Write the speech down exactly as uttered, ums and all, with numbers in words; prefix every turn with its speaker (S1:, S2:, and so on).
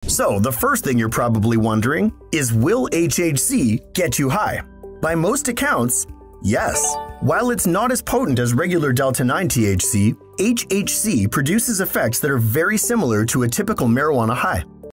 S1: So the first thing you're probably wondering is, will H H C get you high? By most accounts, yes. While it's not as potent as regular delta nine T H C, H H C produces effects that are very similar to a typical marijuana high.